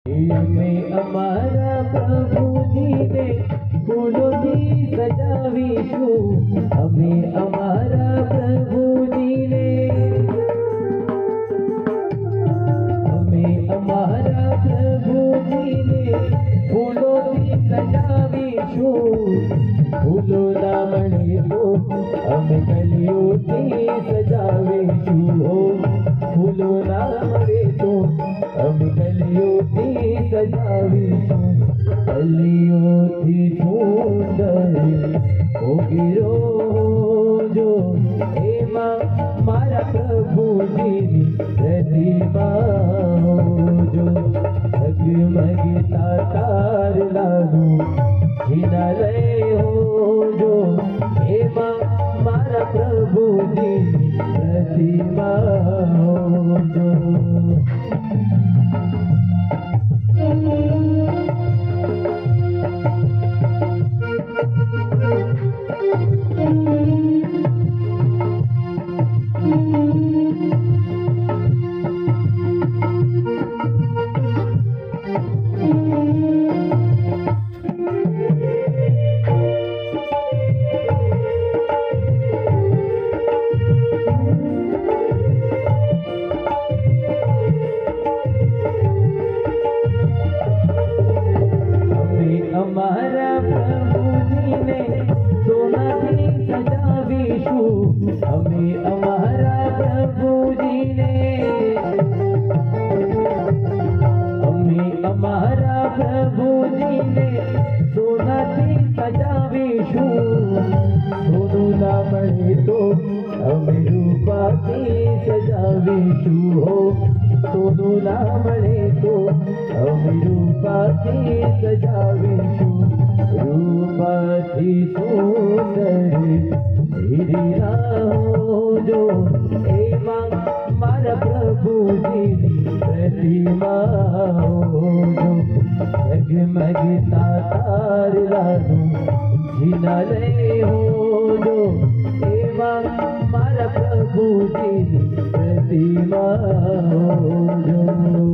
हमें हमारा प्रभु जी ने फूलों की सजावीशु, हमें हमारा प्रभु जी ने, हमें हमारा प्रभु जी ने फूलों की सजावीशु, फूलों ना मणे तो हमें कलियों की सजावीशु हो, फूलों ना मणे तो हमें कलियों की सजावीशु, कलियों की सुंदर होगी रोजो, हे माँ मारा प्रभु जी प्रतिमा जो, जगमगता तार लागू जीना रहे हो जो, हे माँ मारा प्रभु जी प्रतिमा जो। हमारा प्रभु जी ने सोना की सजावीशु, हमें हमारा प्रभु जी ने, हमें हमारा प्रभु जी ने सोना की सजावीशु, सोनू ना बढ़े तो हमें रूपा की सजावीशु हो, सोनू ना बढ़े तो हमें रूपा की सजावीशु, रूपा की सुंदर हीरा हो जो, हे माँ मारा प्रभु जी प्रतिमा हो जो, जगमगता तार लागू जीना रहे हो जो, हे माँ मारा प्रभु जी प्रतिमा हो जो।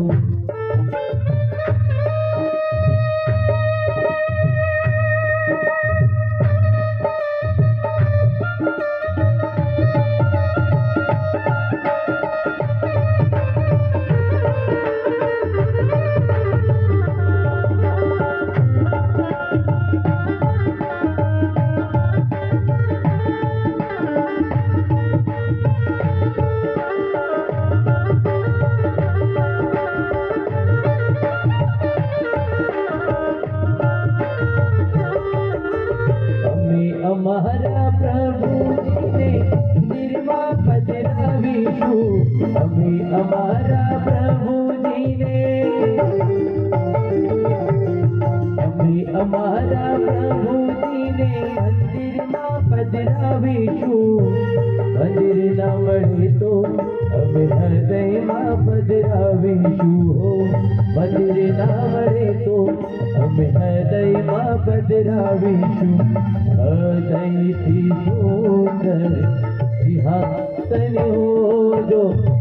हमारा प्रभु जी ने निर्मा बजरावीशु, हमें हमारा प्रभु जी ने, हमें हमारा प्रभु जी ने मंदिर में बजरावीशु, मंदिर न बढ़े तो हमें हृदय में बजरावीशु हो, मंदिर न बढ़े तो हमें हृदय में बजरावीशु, हृदय की सुंदर सिंहासन हो जो,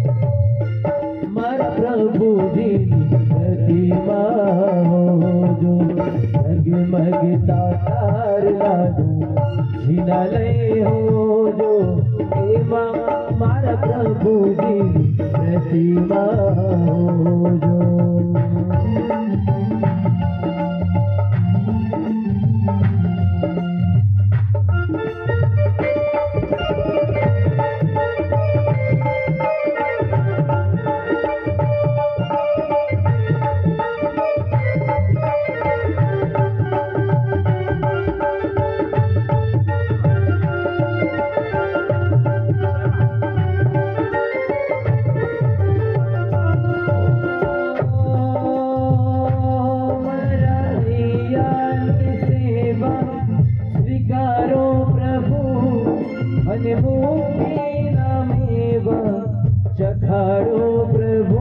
मारा प्रभु जी प्रतिमा हो जो, जगमगता तार लागू जीना लय हो जो, हे माँ मारा प्रभु जी प्रतिमा हो जो। चखाड़ो प्रभु,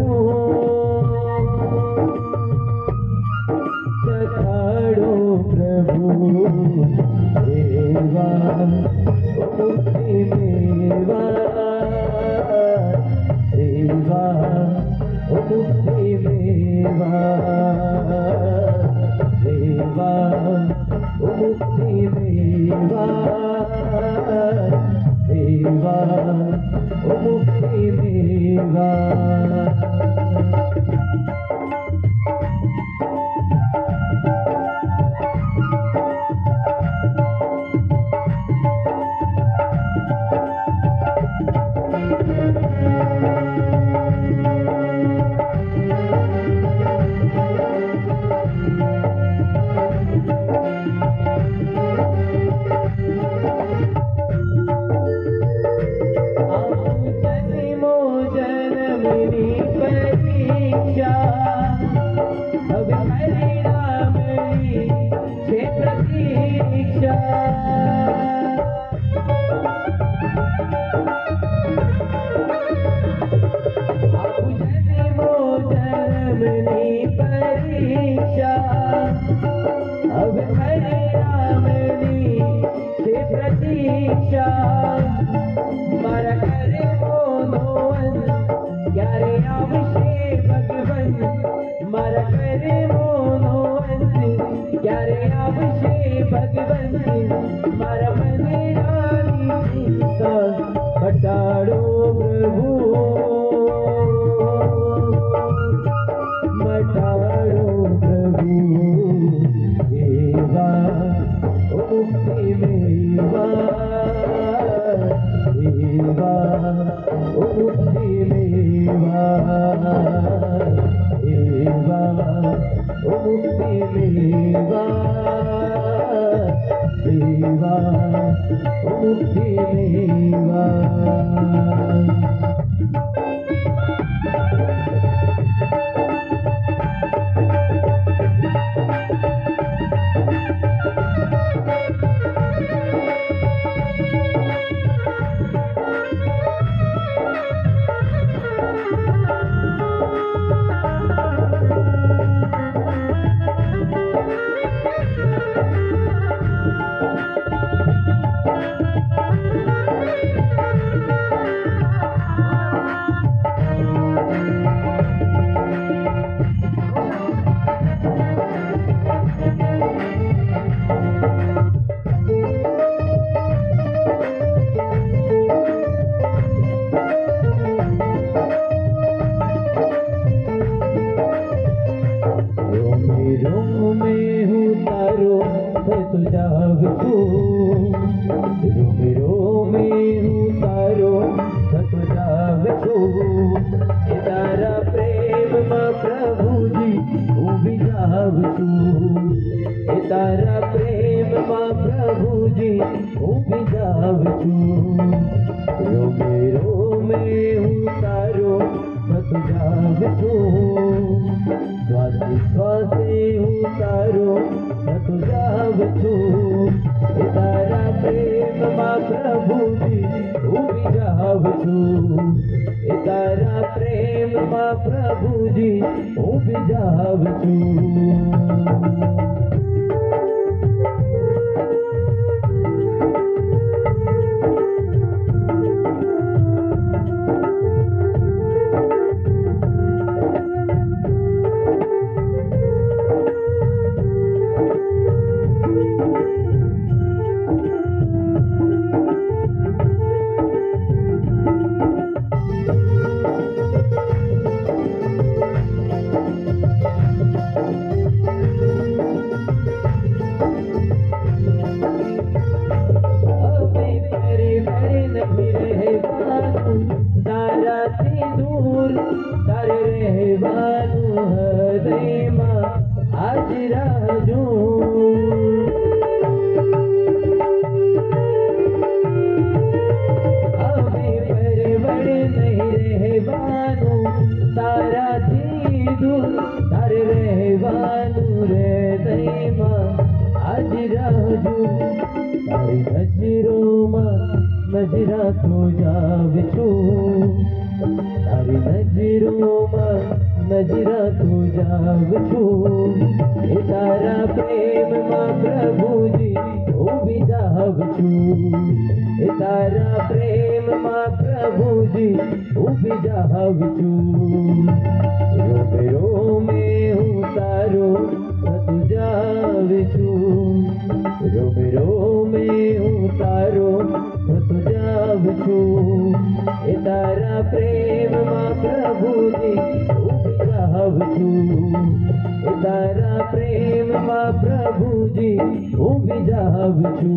चखाड़ो प्रभु सेवा, मुक्ति मेवा सेवा, मुक्ति मेवा। सेवा ओ मुक्ति मेवा, सेवा ओ मुक्ति मेवा। मटाड़ो प्रभु, मटाड़ो प्रभु, सेवा ओ मुक्ति मेवा, सेवा ओ मुक्ति मेवा, सेवा ओ मुक्ति मेवा, सेवा ओ मुक्ति मेवा। तारा प्रेम मां प्रभु जी उभी जाव छू, तारा प्रेम मां प्रभु जी उभी जाव छू। रोमे रोमे हूँ तारो सत जाव छू, स्वासे स्वासे हूँ तारो सत जाव छू। तारा प्रेम मां प्रभु जी उभी जाव छू, तारा प्रेम मां प्रभु जी उभी जाव छू। नजरा तो जाव छू, तारी नजरों में नजरा तो जाव छू। तारा प्रेम मां प्रभु जी उभी जाव छू, तारा प्रेम मां प्रभु जी उभी जाव छू। रोमे रोमे हूँ प्रभु जी उभी जावछु।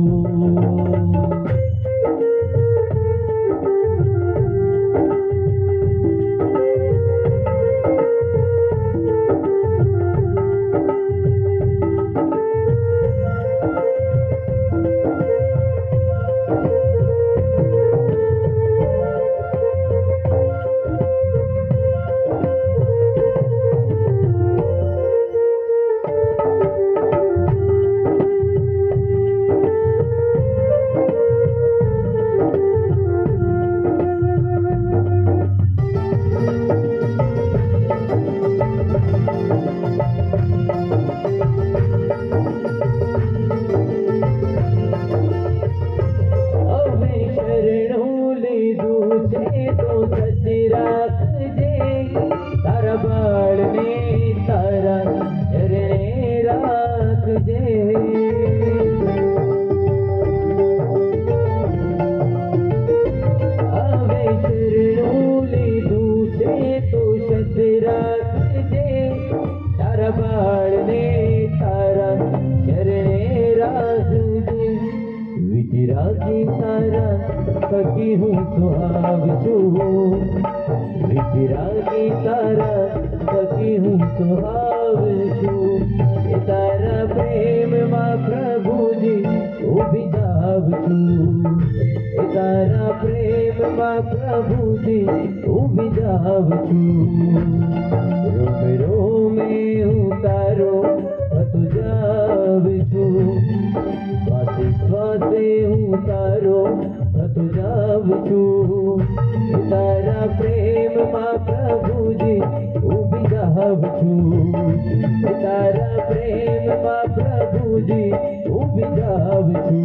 विचिरागी तारा सखी हूँ सुहावछु, विचिरागी तारा सखी हूँ सुहावछु। ये तारा प्रेम माँ प्रभु जी उभी जावछु, ये तारा प्रेम माँ प्रभु जी उभी जावछु। रोम रोमे उतारो तु जावछु, स्वासे स्वासे उतारो तु जावछु। तारा प्रेम माँ प्रभु जी उभी जावछु, तारा प्रेम माँ प्रभु जी उभी जावछु।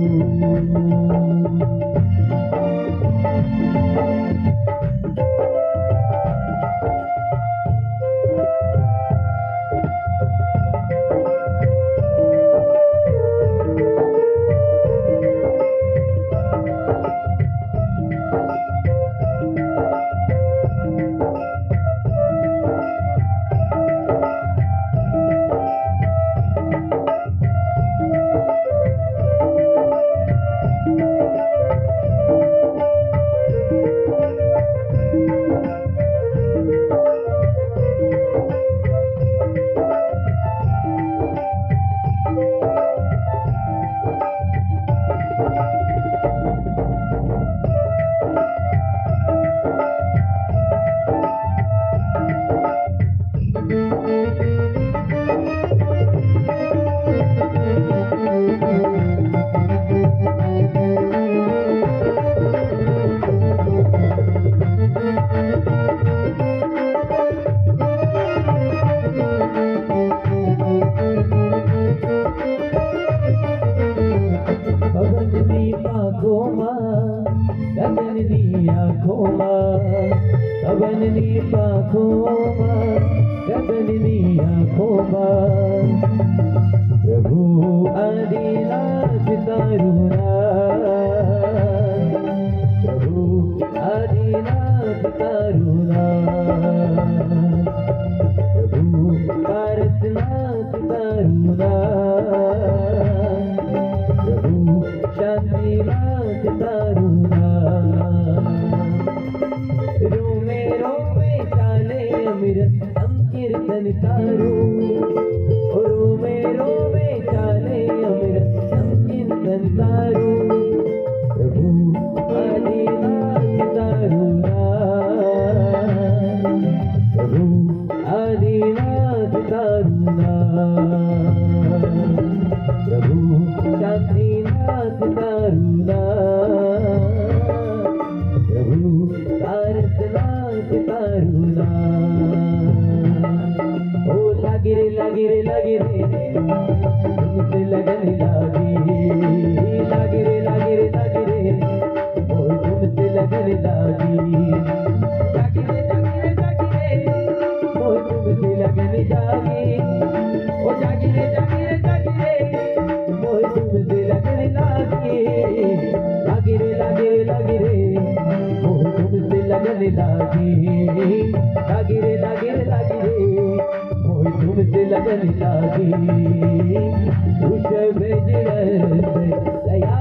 गगननी पाखोमा गगननी आँखोमा प्रभु आदिनाथ तारुना, प्रभु आदिनाथ तारुना, प्रभु पारसनाथ तारुना, प्रभु शांतिनाथ तारुना। रोमे रोमे चाले अमृत संकीर्तन तारू, रोमे रोमे चाले अमृत संकीर्तन तारू। प्रभु आदिनाथ तारुना, प्रभु आदिनाथ तारुना, प्रभु शांतिनाथ तारुना, प्रभु पारसनाथ तारुना। ओ लागे रे लागे रे लागे रे तुमसे लगन लागी, लागे रे लागे रे लागे रे ओ तुमसे लगन लागी। जागी रे जागी रे जागी रे ओ तुमसे लगन जागी, ओ जागी रे जागी रे जागी रे ओ तुमसे लगन लागी। लागे रे लागे रे लागे रे ओ तुमसे लगन लागी, लागे रे लागे रे लागे रे ओ तुमसे लगन लागी उस बेजरत दया